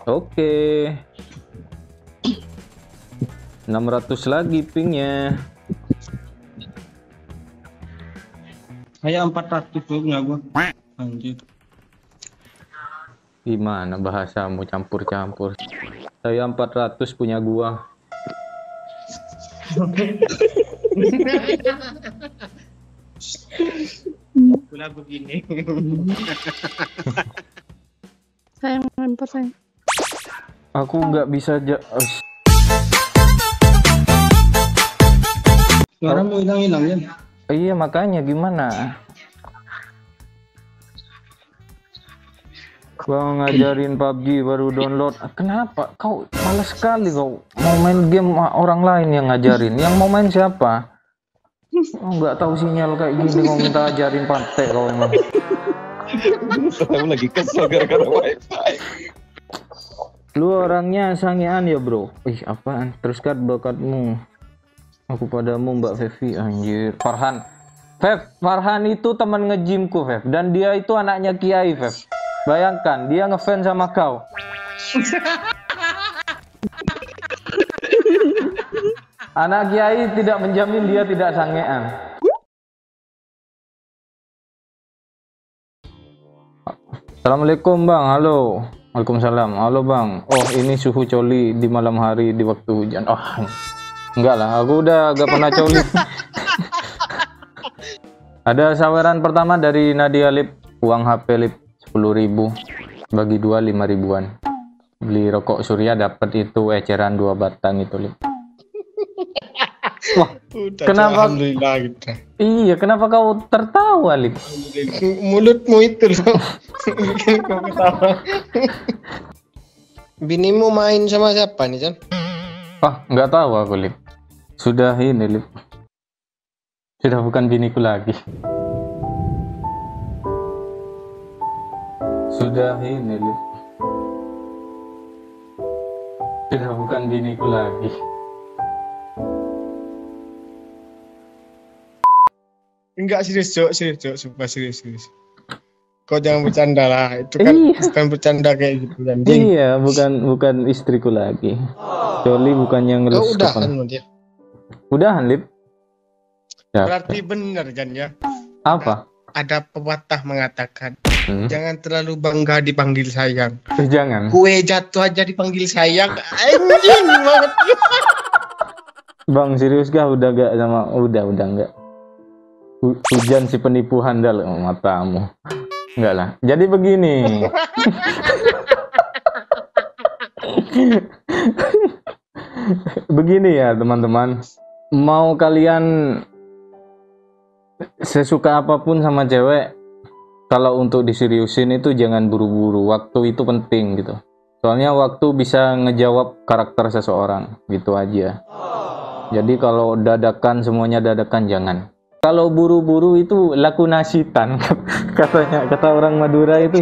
Oke. 600 lagi pingnya. Kayak 400 tuh nggak gua. Anjir. Gimana bahasamu campur-campur? Saya 400 punya gua. Pula begini. Sayang lempar sayang. Aku nggak bisa Suara mau hilang-hilang ya? Iya makanya gimana? Kau ngajarin PUBG baru download. Kenapa? Kau malas sekali kau mau main game orang lain yang ngajarin. Yang mau main siapa? Oh, nggak tahu sinyal kayak gini kau minta ajarin pantai kau emang. Aku lagi kesel gara-gara wifi. Lu orangnya sangean ya bro. Ih apaan? Teruskan bakatmu. Aku padamu Mbak Fevi anjir. Farhan itu teman nge-gymku Fev. Dan dia itu anaknya Kiai Fev. Bayangkan dia ngefans sama kau. Anak Kiai tidak menjamin dia tidak sangean. Assalamualaikum bang, halo. Waalaikumsalam, halo bang. Oh ini suhu coli di malam hari di waktu hujan. Oh enggak lah, aku udah gak pernah coli. Ada saweran pertama dari Nadia Lip. Uang HP Lip 10.000 bagi 2 5.000-an. Beli rokok Surya dapat itu eceran 2 batang itu Lip. Wah, Udah, kenapa? Alhamdulillah gitu. Iya, kenapa kau tertawa Lip? Mulutmu itu loh. Bikin kau ketawa. Binimu main sama siapa nih, Chan? Ah, nggak tahu aku Lip. Sudah ini Lip. Sudah bukan biniku lagi. Sudah ini Lip. Sudah bukan biniku lagi. Enggak serius, Cok. Sumpah serius. Kau jangan bercanda lah. Itu kan bukan bercanda kayak gitu kan. Iya, bukan istriku lagi. Joli bukannya Kau ngelus udah kapan. kan dia. Udahan Lip. Ya. Berarti benar kan ya? Apa? Ada pepatah mengatakan, jangan terlalu bangga dipanggil sayang. Jangan. Kue jatuh aja dipanggil sayang. Anjing banget. Bang, serius gak? Udah gak sama? Udah enggak. Hujan si penipu handal matamu. Enggak lah. Jadi begini. Begini ya teman-teman. Mau kalian sesuka apapun sama cewek, kalau untuk diseriusin itu jangan buru-buru. Waktu itu penting gitu. Soalnya waktu bisa ngejawab karakter seseorang. Gitu aja. Jadi kalau dadakan semuanya dadakan jangan. Kalau buru-buru itu laku nasitan. Kata orang Madura itu.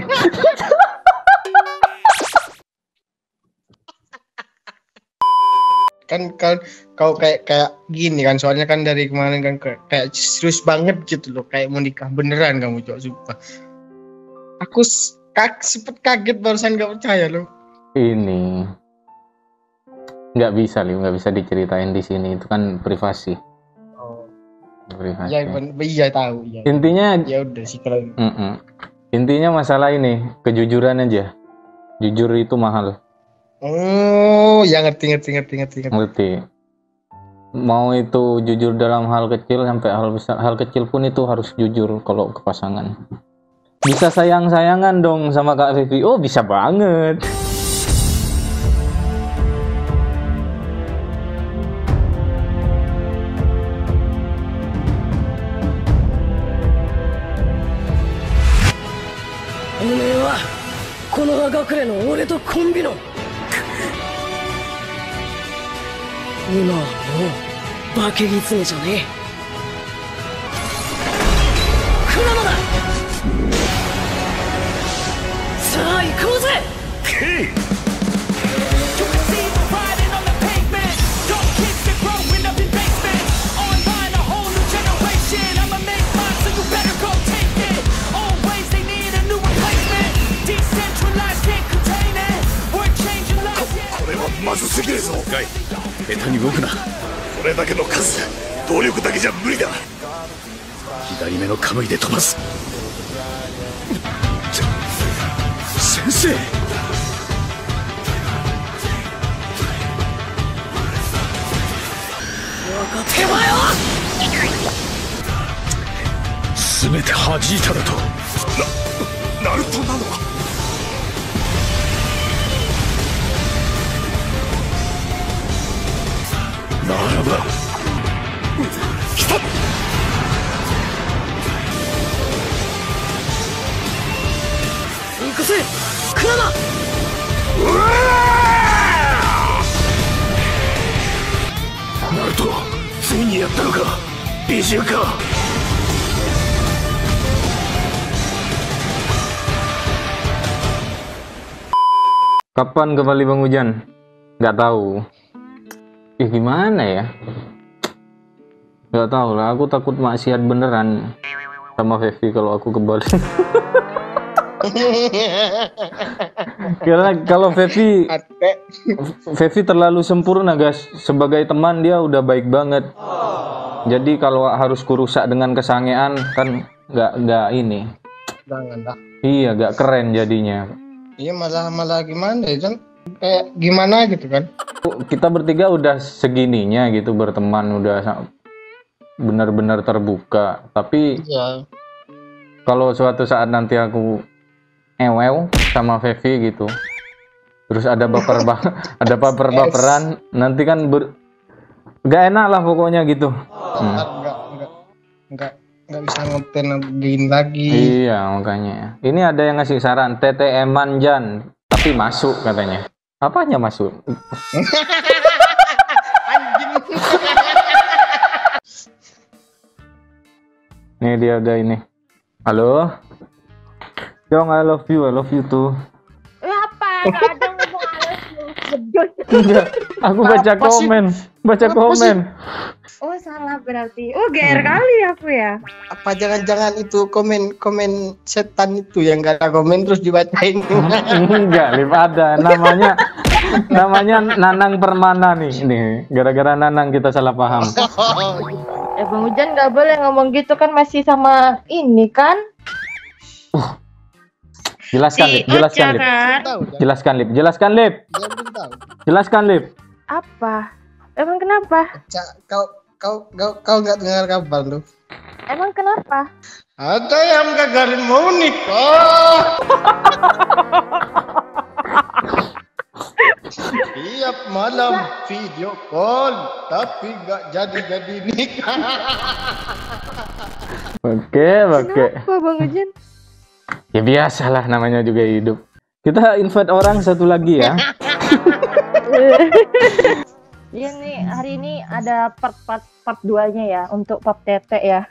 kan kau kayak gini kan, soalnya kan dari kemarin kan kayak serius banget gitu loh, kayak mau nikah beneran kamu, Cok, sumpah. Aku sempet kaget barusan, gak percaya loh. Ini nggak bisa diceritain di sini, itu kan privasi. Oh. Privasi. Iya tahu ya. Intinya Ya udah sih kalau intinya masalah ini kejujuran aja. Jujur itu mahal. oh ya ngerti. Ngerti. Mau itu jujur dalam hal kecil sampai hal besar, hal kecil pun itu harus jujur kalau ke pasangan. Bisa sayang-sayangan dong sama Kak Vivi. Oh bisa banget. Decentralized, can't contain it. We're changing. すぎるぞ。ガイ、下手に動くな。これだけの数、動力だけじゃ無理だ。左目のカムイで飛ばす。先生。手前は全て弾いただと。ナルトなのか。ならば来た。行くぜクラマ。ナルト、ついにやったのか。美獣か。 Kapan kembali Bang Hujan? Nggak tahu. Gimana ya? Nggak tahu lah. Aku takut maksiat beneran sama Fevi kalau aku kembali. Karena kalau Fevi terlalu sempurna guys. Sebagai teman dia udah baik banget. Jadi kalau harus kurusak dengan kesangean kan nggak ini. Jangan dah. Iya, nggak keren jadinya. Iya, malah gimana ya, Jan? Kayak gimana gitu kan? Kita bertiga udah segininya gitu berteman, udah benar-benar terbuka. Tapi Iya. kalau suatu saat nanti aku ewew sama Fevi gitu, terus ada baperan, nanti kan gak enak lah pokoknya gitu. Nggak bisa ngepen lagi. Iya makanya. Ini ada yang ngasih saran TTM-an Jan, tapi masuk katanya. Apanya masuk? Anjing. Nih dia udah ini. Halo. Yong, I love you too. Apa? Gak ada ngomong bedul. Enggak, aku baca komen. Oh salah berarti. Oh GR kali aku ya. Apa jangan-jangan itu komen setan itu yang gak ada komen terus dibacain? Enggak, Lip, ada namanya Nanang Permana nih. Gara-gara Nanang kita salah paham. Bang Hujan nggak boleh ngomong gitu kan, masih sama ini kan. Jelaskan Lip. Apa? Emang kenapa? Kau nggak dengar kabar lu? Emang kenapa? Ada yang gagalin mau nikah. Tiap malam video call tapi nggak jadi nikah. Oke. Kenapa Bang Hujan? Ya biasalah, namanya juga hidup. Kita invite orang satu lagi ya. Iya nih, hari ini ada part 2-nya ya untuk pap tete ya.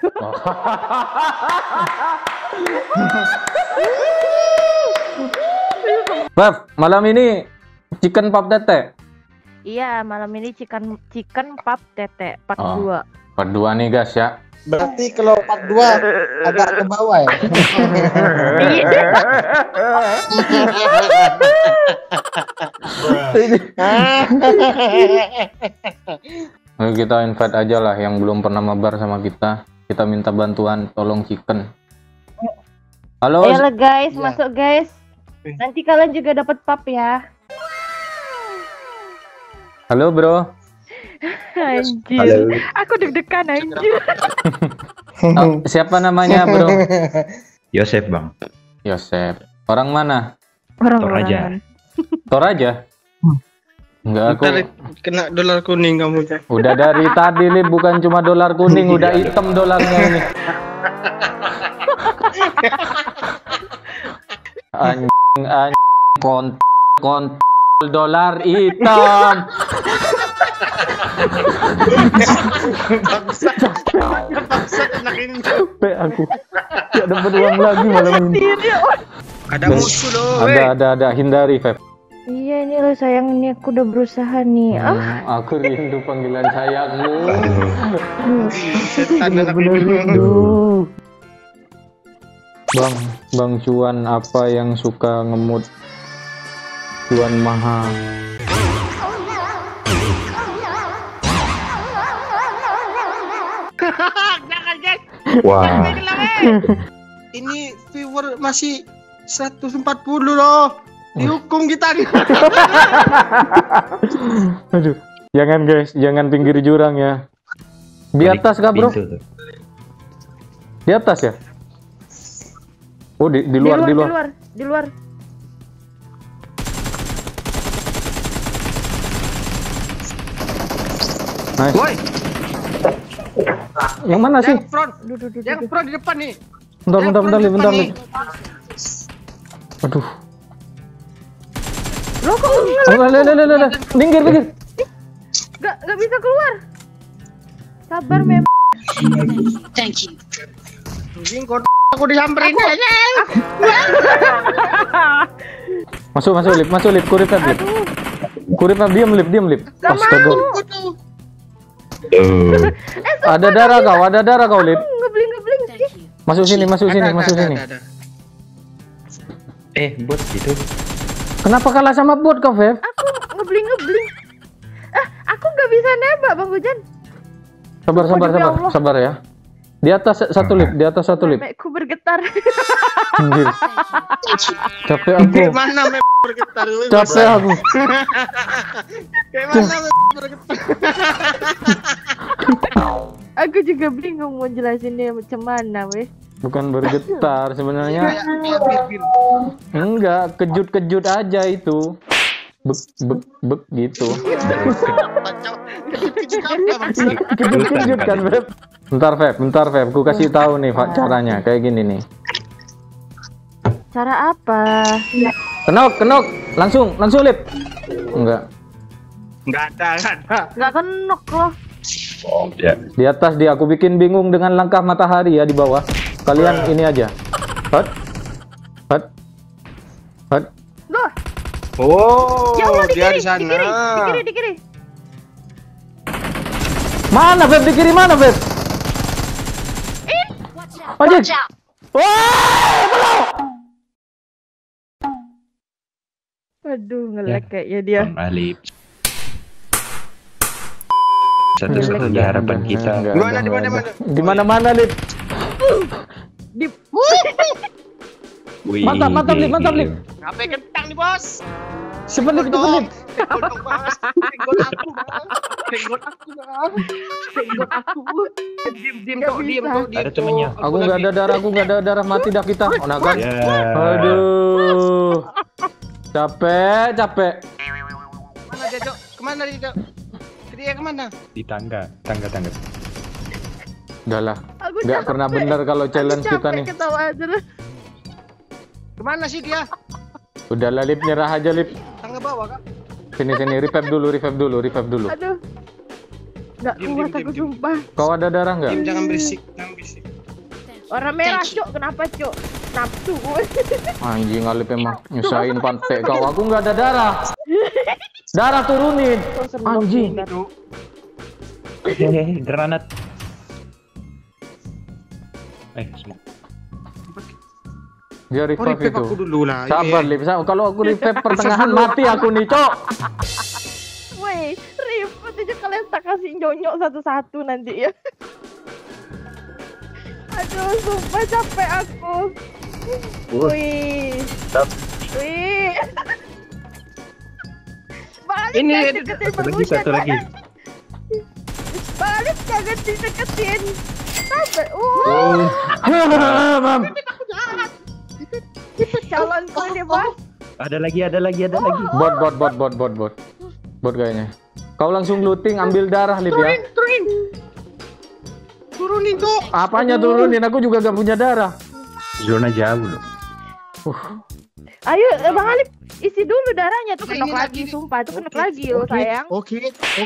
Bab, malam ini chicken pap tete. Iya, malam ini chicken pap tete part 2. Part 2 nih guys ya. Berarti kalau part 2 agak ke bawah ya. Ayo kita invite aja lah yang belum pernah mabar sama kita. Kita minta bantuan, tolong chicken. Halo. Ayolah guys, Ya. masuk guys. Nanti kalian juga dapat pap ya. Halo bro. Anjir. Halo. Aku deg-degan anjir. Oh, siapa namanya bro? Yosef bang. Yosef. Orang mana? Orang Toraja. Toraja? Enggak, aku Ntar kena dolar kuning kamu Cak. udah dari tadi Lip, bukan cuma dolar kuning, udah hitam dolarnya ini. Anjing kontol dolar hitam. Bangsa anak ini. Capek aku. Gak dapat uang lagi malam ini. Ada musuh loh. Ada hindari Feb. Iya ini loh sayang, ini aku udah berusaha nih. Aku rindu panggilan sayangmu. Setan anak ini. Rindu. Bang Cuan apa yang suka ngemut? Cuan Maha. Jangan guys. Wah. Ini viewer masih 140 loh. Dihukum kita nih. Aduh. Jangan guys, jangan pinggir jurang ya. Di atas kah bro? Pintu tuh. Di atas ya? Oh di luar. Di luar. Nice. Woi, Yang mana sih? yang front. Duh. Yang front di depan nih. Bentar, Yang bentar, front di Lip. depan nih. Aduh. Lo kok Le. Minggir. nggak bisa keluar? Sabar mem. Anjing kok aku disamperin aja. Masuk Lip. Kuripap Lip. Kuripap diam Lip. Astaga. Ada darah kau Lip. Ngebling. Masuk sini. Ada. Bot gitu. Kenapa kalah sama bot kau, Fev? Aku ngebling. Aku nggak bisa nembak Bang Hujan. Sabar ya. Di atas satu Lip. Memekku bergetar. Anjir. Capek aku. Kayak mana bergetar lu? Capek aku. Kayak mana bergetar? Aku juga bingung mau jelasinnya macam mana, weh. Bukan bergetar sebenarnya. Bir. Enggak, kejut aja itu. Bek gitu. Kejut kan, Feb? Bentar, Feb. Ku kasih tahu nih caranya kayak gini nih. Cara apa? Kenok. Langsung Lip. Enggak. Enggak ada. Nggak kenok loh. Oh, ya. Di atas dia aku bikin bingung dengan langkah matahari ya di bawah. Kalian ini aja. Hot. Loh, Oh, jauh di dia kiri, di sana. di kiri. Mana Feb? Di kiri mana Feb? Anjir. Aduh, ngelek kayaknya dia. Alip. Satu-satunya harapan kita. Di mana Lip? Di Wih, Mantap Lip. Ngapain kentang nih, Bos? Cepet Lip. Senggol aku. Diam. Ada temennya. Aku nggak ada darah mati dah kita. Onakan. Ya. Aduh. Capek. Mana dia, Cok? Kemana dia, Cok? Dia kemana? Di tangga. Udah lah. aku Nggak capek. pernah bener kalau challenge Aku kita capek nih. ketawa aja lah. Kemana sih dia? Udah lah Lip, nyerah aja Lip. Tangga bawah, Kak. Sini, revive dulu. Aduh. Nggak kuat aku sumpah. Kau ada darah nggak? Diam, jangan berisik. Orang merah, Cok. Kenapa, Cok? Nafsu. Anjing Alip emang nyusahin pantai kau. Aku nggak ada darah. Darah turunin. Anjing. Granat. Smoke. Dia revive itu. Aku dulu lah. Sabar Lip. Kalau aku revive pertengahan mati aku nih, Cok. Woi, ribet aja kalian tak kasih nyonyok satu-satu nanti ya. Aduh, sumpah capek aku. Wih. Balik Ini jangan deketin Bang Hujan. Satu lagi. Balik jangan dideketin. Sabar. Mam. Calonku ini, Bos. Ada lagi. Bot kayaknya. Kau langsung looting, ambil darah Lip ya. Turunin, Cok. Apanya turunin? Aku juga gak punya darah. Zona jauh loh. Ayo, Bang Alip, isi dulu darahnya tuh kenok lagi, sumpah tuh kenok lagi loh sayang. Oke.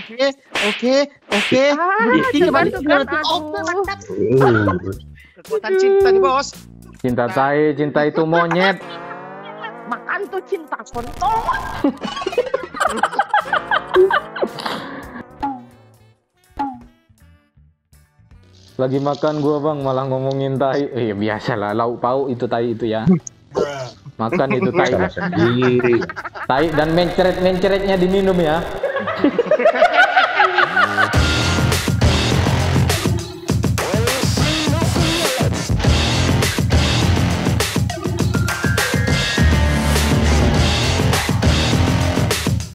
Coba tuh kan, aduh. Kekuatan cinta nih, Bos. Cinta itu monyet. Makan tuh cinta kontol. Lagi makan gua Bang, malah ngomongin tai. Iya biasalah, lauk pauk itu tai itu ya. Makan itu tai. Sendiri. Tai dan mencret-mencretnya diminum ya.